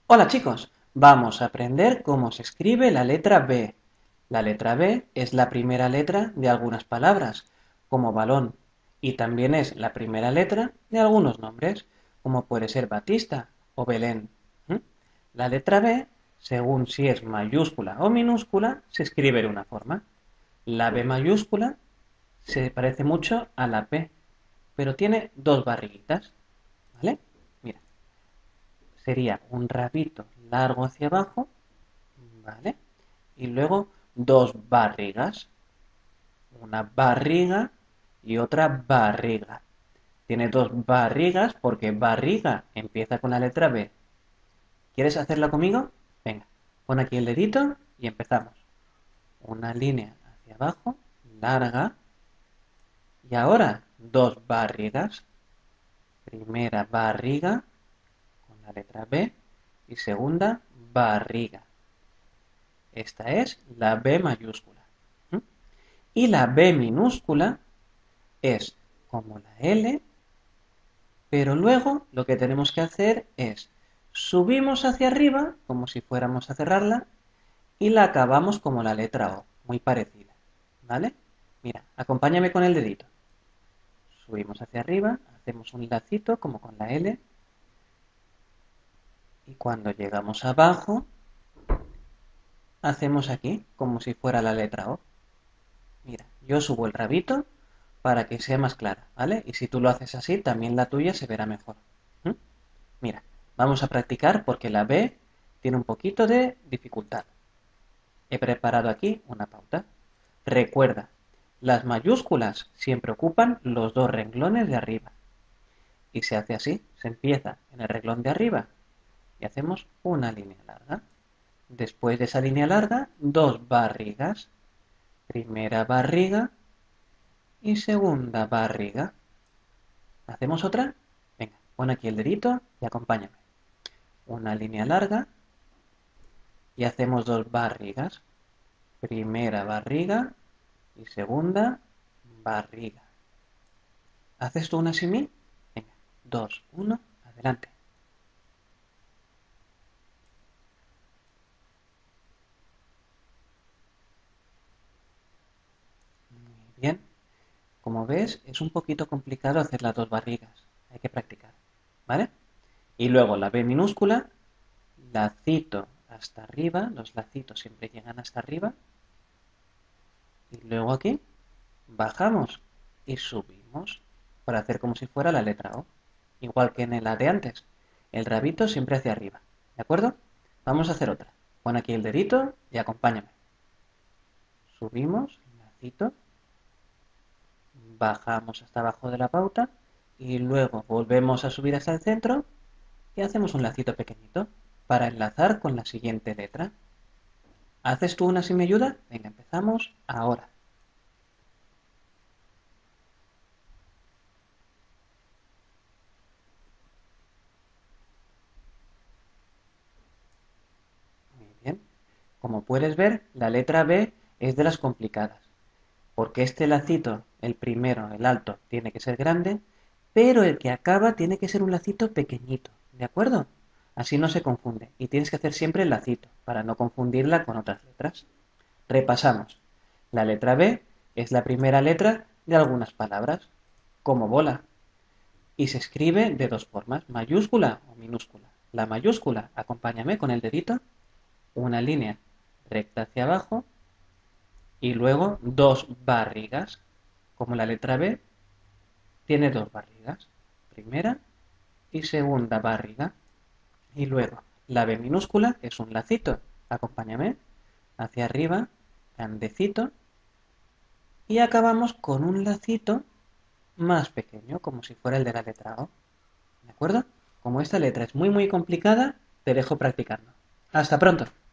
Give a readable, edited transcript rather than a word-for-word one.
Hola chicos, vamos a aprender cómo se escribe la letra B. La letra B es la primera letra de algunas palabras, como balón, y también es la primera letra de algunos nombres, como puede ser Batista o Belén. ¿Mm? La letra B, según si es mayúscula o minúscula, se escribe de una forma. La B mayúscula se parece mucho a la P, pero tiene dos barriguitas, ¿vale? Mira, sería un rabito largo hacia abajo, ¿vale? Y luego dos barrigas, una barriga y otra barriga. Tiene dos barrigas porque barriga empieza con la letra B. ¿Quieres hacerla conmigo? Venga, pon aquí el dedito y empezamos. Una línea hacia abajo, larga. Y ahora dos barrigas. Primera barriga con la letra B y segunda barriga. Esta es la B mayúscula. ¿Mm? Y la B minúscula es como la L, pero luego lo que tenemos que hacer es subimos hacia arriba, como si fuéramos a cerrarla, y la acabamos como la letra O, muy parecida. ¿Vale? Mira, acompáñame con el dedito. Subimos hacia arriba, hacemos un lacito como con la L, y cuando llegamos abajo, hacemos aquí como si fuera la letra O. Mira, yo subo el rabito para que sea más clara, ¿vale? Y si tú lo haces así, también la tuya se verá mejor. ¿Mm? Mira, vamos a practicar porque la B tiene un poquito de dificultad. He preparado aquí una pauta. Recuerda, las mayúsculas siempre ocupan los dos renglones de arriba. Y se hace así, se empieza en el renglón de arriba y hacemos una línea larga. Después de esa línea larga, dos barrigas. Primera barriga y segunda barriga. ¿Hacemos otra? Venga, pon aquí el dedito y acompáñame. Una línea larga y hacemos dos barrigas. Primera barriga y segunda barriga. ¿Haces tú una sin mí? Venga, dos, uno, adelante. Muy bien. Como ves, es un poquito complicado hacer las dos barrigas. Hay que practicar. ¿Vale? Y luego la B minúscula, lacito hasta arriba. Los lacitos siempre llegan hasta arriba. Y luego aquí bajamos y subimos para hacer como si fuera la letra O. Igual que en la de antes. El rabito siempre hacia arriba. ¿De acuerdo? Vamos a hacer otra. Pon aquí el dedito y acompáñame. Subimos, lacito, bajamos hasta abajo de la pauta y luego volvemos a subir hasta el centro y hacemos un lacito pequeñito para enlazar con la siguiente letra. ¿Haces tú una si me ayuda? Venga, empezamos ahora. Muy bien. Como puedes ver, la letra B es de las complicadas, porque este lacito, el primero, el alto, tiene que ser grande, pero el que acaba tiene que ser un lacito pequeñito, ¿de acuerdo? Así no se confunde, y tienes que hacer siempre el lacito, para no confundirla con otras letras. Repasamos. La letra B es la primera letra de algunas palabras, como bola, y se escribe de dos formas, mayúscula o minúscula. La mayúscula, acompáñame con el dedito, una línea recta hacia abajo y luego dos barrigas, como la letra B tiene dos barrigas, primera y segunda barriga. Y luego la B minúscula es un lacito, acompáñame, hacia arriba, grandecito, y acabamos con un lacito más pequeño, como si fuera el de la letra O. ¿De acuerdo? Como esta letra es muy complicada, te dejo practicando. Hasta pronto.